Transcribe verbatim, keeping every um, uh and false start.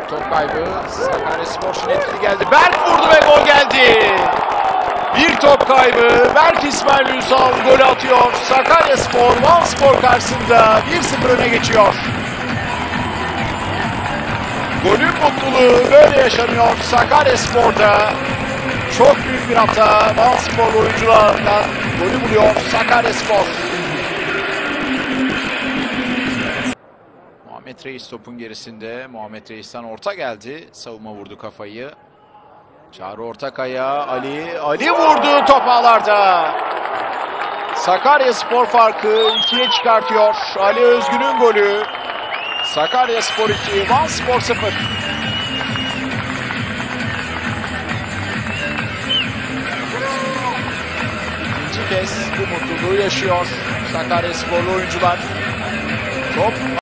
Top kaybı. Sakaryaspor için etkili geldi. Berk vurdu ve gol geldi. Bir top kaybı. Berk İsmail Ünsal golü atıyor. Sakaryaspor Vanspor karşısında bir sıfır öne geçiyor. Golün mutluluğu böyle yaşanıyor Sakaryaspor'da. Çok büyük bir hata. Vanspor oyuncularından golü buluyor Sakaryaspor. Muhammed Reis topun gerisinde. Muhammed Reis'ten orta geldi. Savunma vurdu kafayı. Çağrı Ortakaya, Ali, Ali vurdu top ağlarda. Sakaryaspor farkı ikiye çıkartıyor. Ali Özgün'ün golü. Sakaryaspor iki, Vanspor sıfır. İkinci kez bu mutluluğu yaşıyor Sakaryasporlu oyuncular. Top